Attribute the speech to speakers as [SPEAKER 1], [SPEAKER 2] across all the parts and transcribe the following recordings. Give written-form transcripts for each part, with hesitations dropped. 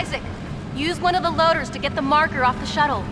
[SPEAKER 1] Isaac, use one of the loaders to get the marker off the shuttle.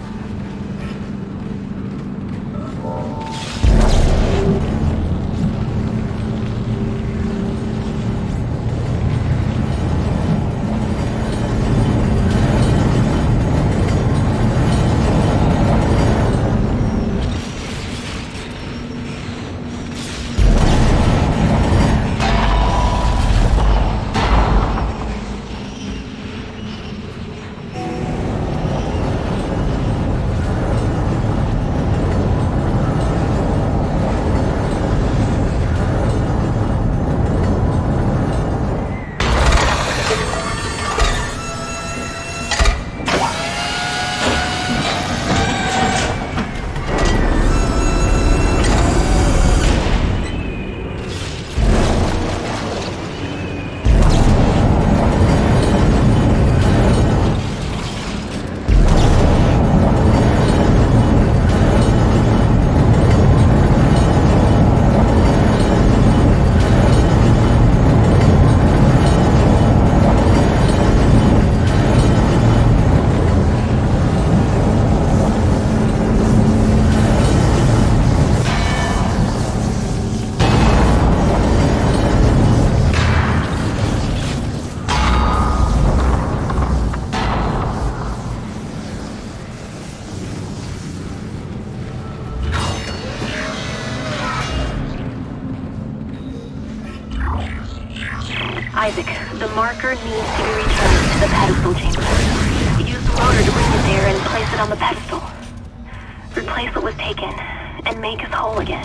[SPEAKER 2] Isaac, the marker needs to be returned to the pedestal chamber. Use the loader to bring it there and place it on the pedestal. Replace what was taken, and make us whole again.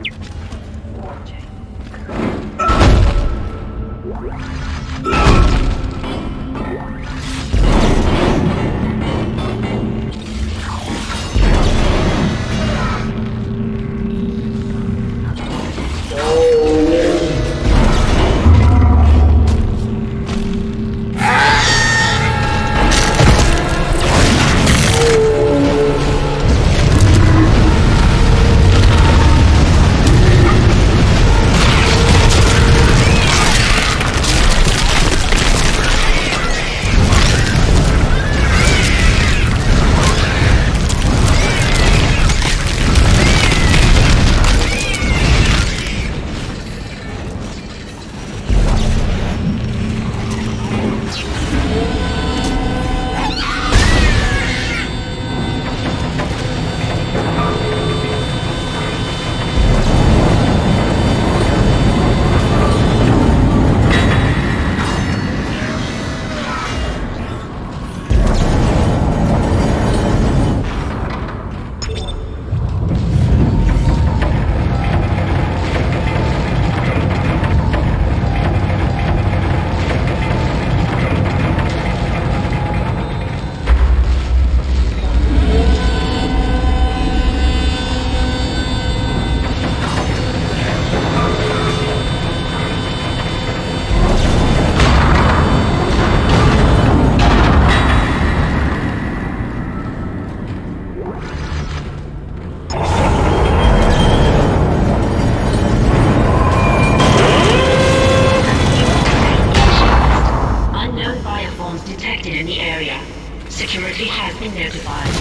[SPEAKER 3] Security has been notified.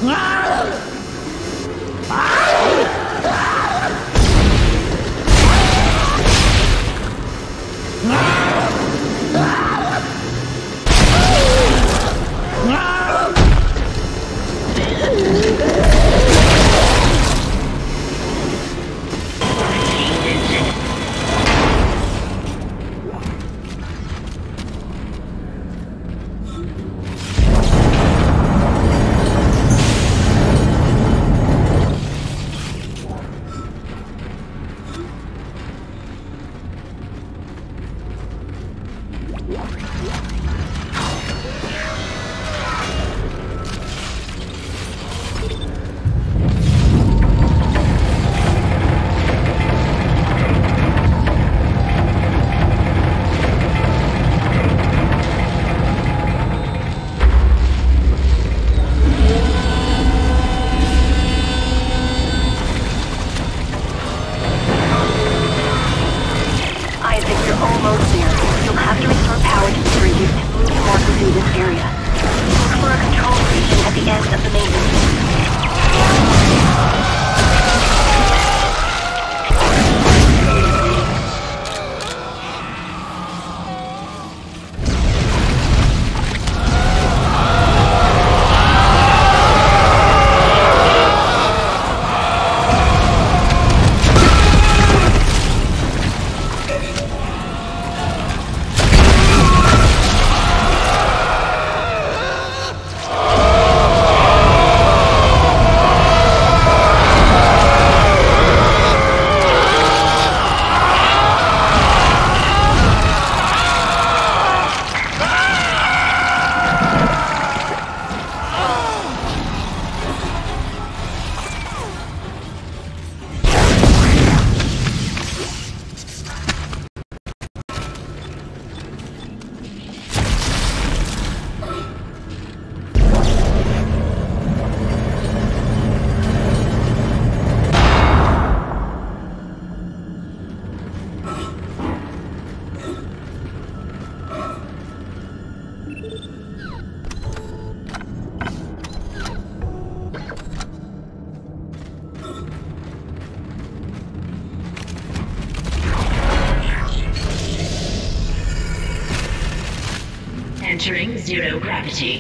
[SPEAKER 3] Entering zero gravity.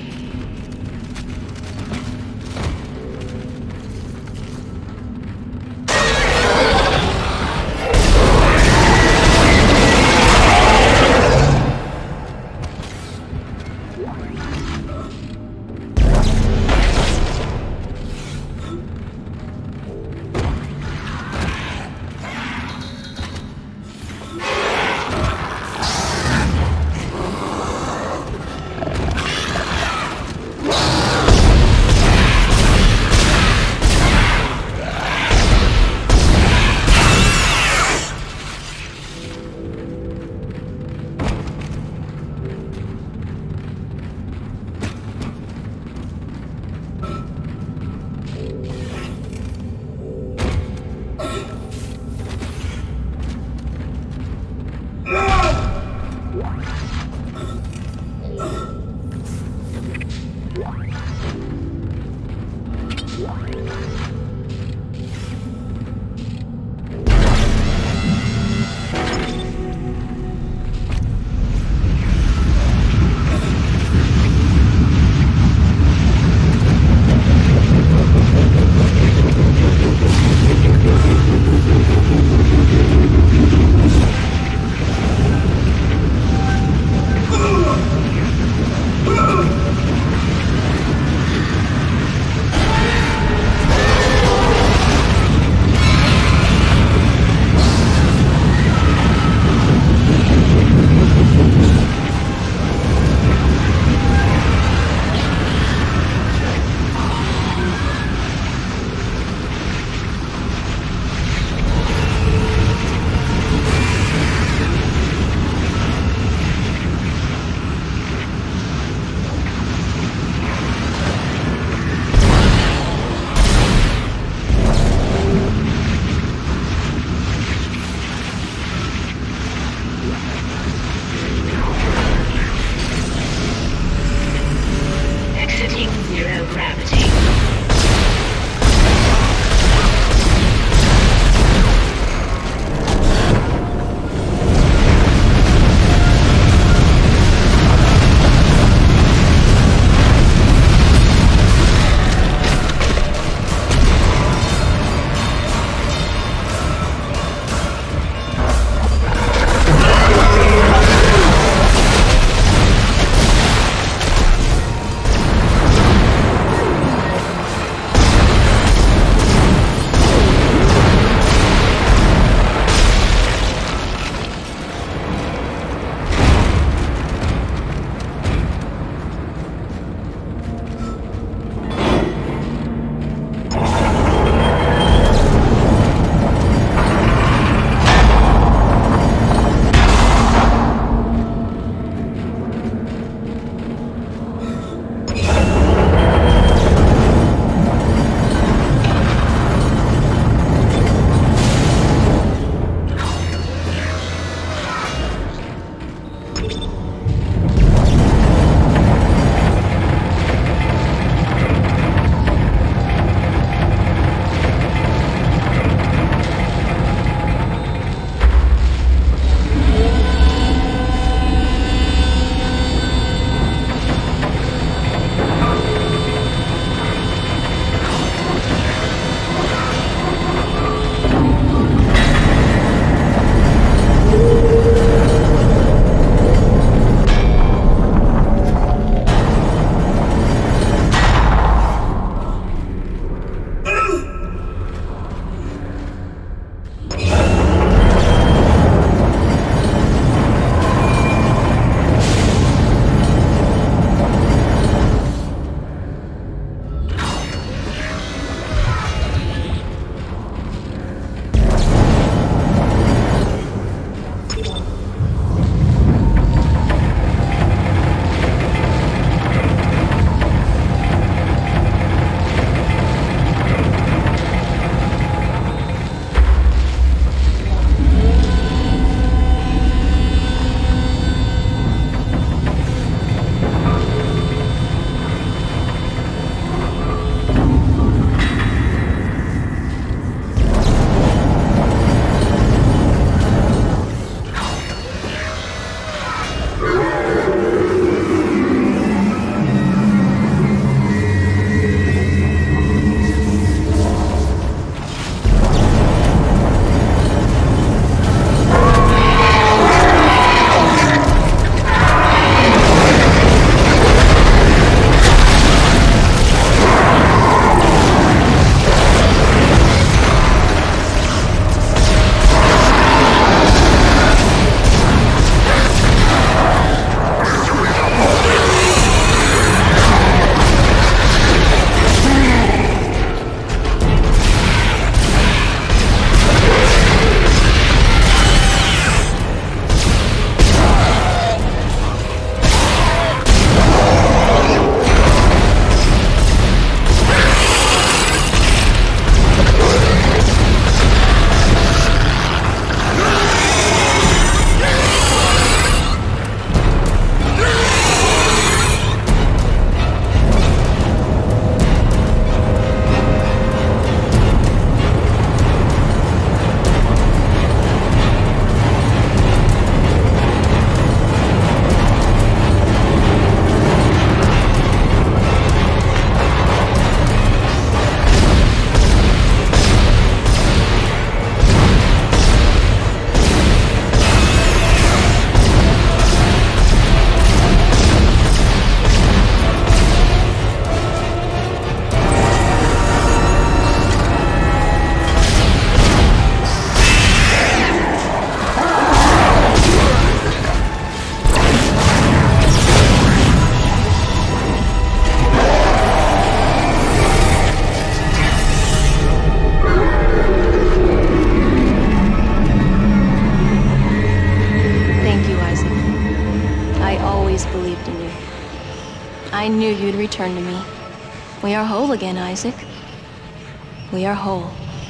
[SPEAKER 1] return to me. We are whole again, Isaac. We are whole.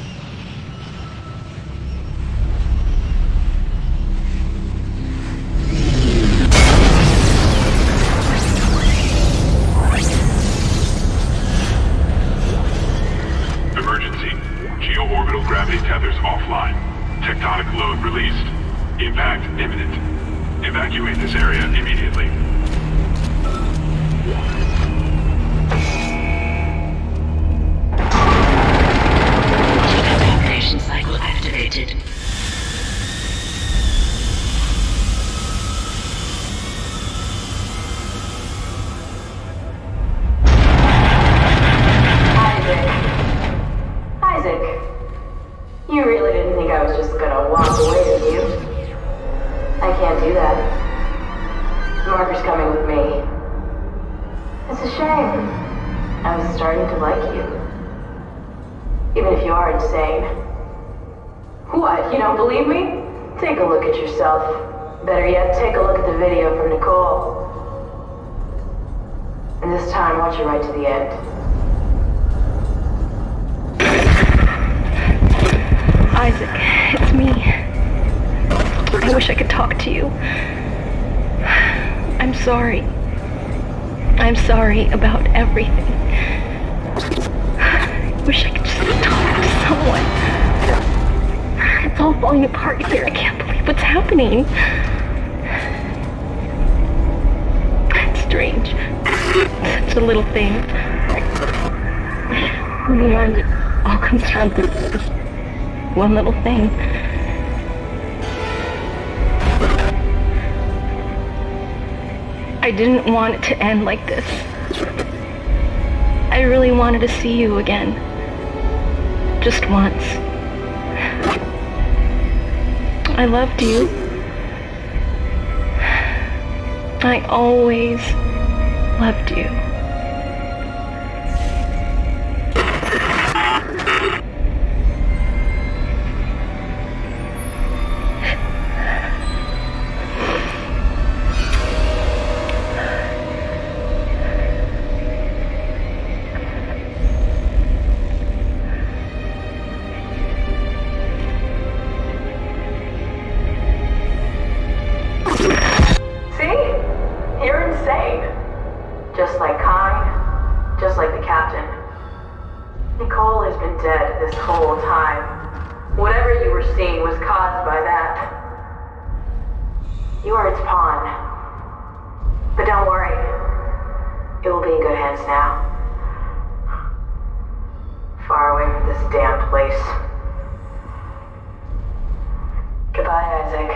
[SPEAKER 4] Emergency. Geo-orbital gravity tethers offline. Tectonic load released. Impact imminent. Evacuate this area immediately.
[SPEAKER 3] Evacuation cycle activated.
[SPEAKER 5] Isaac, you really didn't think I was just gonna walk away, did you? I can't do that. The marker's coming with me. It's a shame. I was starting to like you. Even if you are insane. What, you don't believe me? Take a look at yourself. Better yet, take a look at the video from Nicole. And this time, watch it right to the end.
[SPEAKER 1] Isaac, it's me. I wish I could talk to you. I'm sorry. I'm sorry about everything. I wish I could just talk to someone. It's all falling apart here. I can't believe what's happening. It's strange. Such a little thing. In the end, it all comes down to this one little thing. I didn't want it to end like this. I really wanted to see you again. Just once. I loved you. I always loved you.
[SPEAKER 5] Just like Kai, just like the captain. Nicole has been dead this whole time. Whatever you were seeing was caused by that. You are its pawn. But don't worry. It will be in good hands now. Far away from this damn place. Goodbye, Isaac.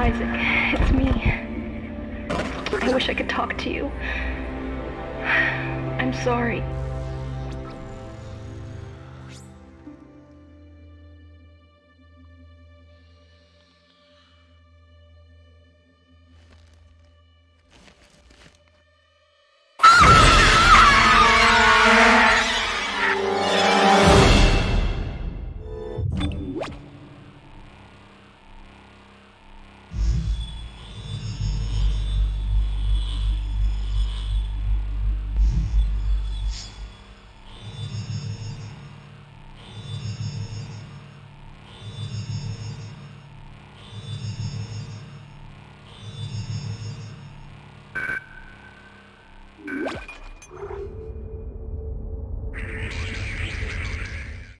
[SPEAKER 1] Isaac, it's me. I wish I could talk to you. I'm sorry.